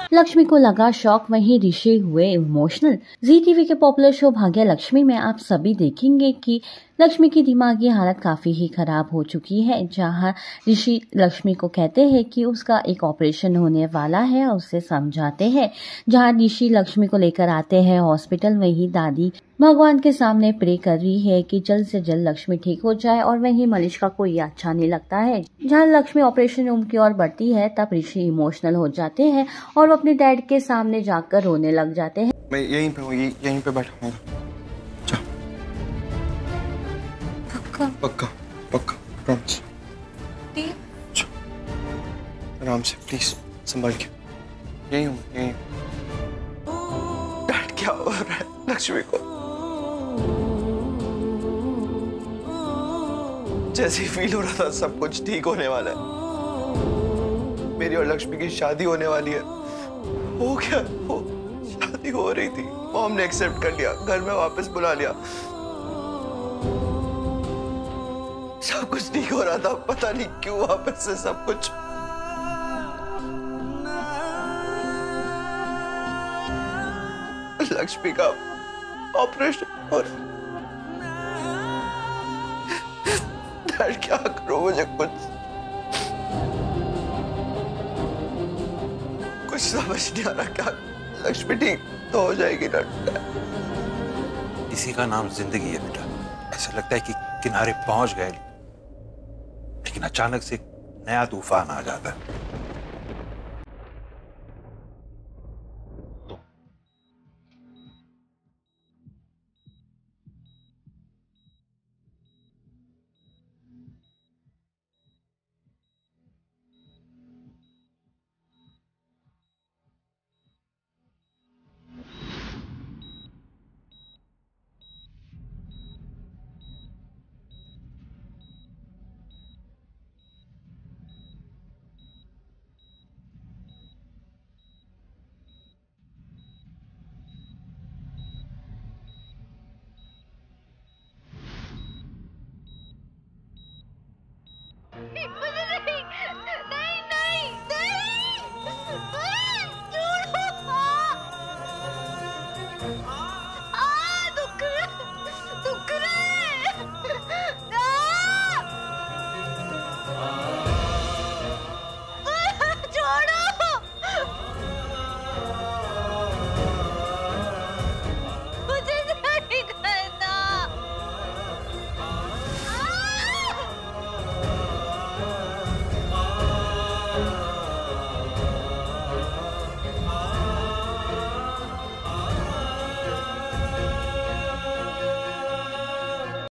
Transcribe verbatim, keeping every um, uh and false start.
लक्ष्मी को लगा शॉक, वहीं ऋषि हुए इमोशनल। जी टीवी के पॉपुलर शो भाग्य लक्ष्मी में आप सभी देखेंगे कि लक्ष्मी की दिमागी हालत काफी ही खराब हो चुकी है, जहां ऋषि लक्ष्मी को कहते हैं कि उसका एक ऑपरेशन होने वाला है और उसे समझाते हैं। जहां ऋषि लक्ष्मी को लेकर आते हैं हॉस्पिटल, वहीं दादी भगवान के सामने प्रे कर रही है कि जल्द से जल्द लक्ष्मी ठीक हो जाए। और वहीं मनीषा को ये अच्छा नहीं लगता है। जहां लक्ष्मी ऑपरेशन रूम की ओर बढ़ती है, तब ऋषि इमोशनल हो जाते हैं और वो अपने डैड के सामने जाकर रोने लग जाते हैं। मैं यहीं पे हूँ, यहीं पे बैठा हूँ। पक्का पक्का पक्का प्रॉमिस। आराम से प्लीज, संभाल के। यहीं हूँ, यहीं। डैड क्या हो रहा है लक्ष्मी को? जैसे ही फील हो रहा था सब कुछ ठीक होने वाला है, मेरी और लक्ष्मी की शादी होने वाली है। हो गया, हो शादी हो रही थी, मॉम ने एक्सेप्ट कर लिया, घर में वापस बुला लिया, सब कुछ ठीक हो रहा था। पता नहीं क्यों वापस से सब कुछ। लक्ष्मी का ऑपरेशन और डैड क्या करो, मुझे कुछ कुछ समझ नहीं आ रहा। क्या लक्ष्मी ठीक तो हो जाएगी ना? इसी का नाम जिंदगी है बेटा। ऐसा लगता है कि किनारे पहुंच गए, लेकिन अचानक से नया तूफान आ जाता है।